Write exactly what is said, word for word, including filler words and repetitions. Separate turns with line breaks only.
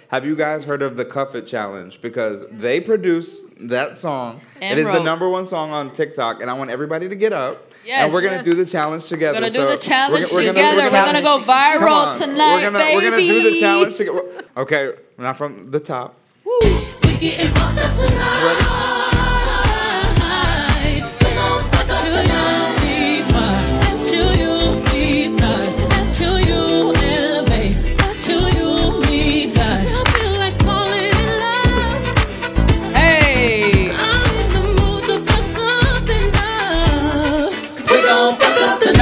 Have you guys heard of the Cuff It Challenge? Because they produced that song.
And
it is
wrote.
the number one song on TikTok, and I want everybody to get up.
Yes.
And we're gonna do the challenge together.
We're gonna do
so
the challenge
we're, we're
together.
Gonna,
we're, gonna, go viral tonight,
we're gonna,
baby.
We're gonna do the challenge together. Okay, now from the top.
Woo. We getting fucked up tonight.
Ready?
Up the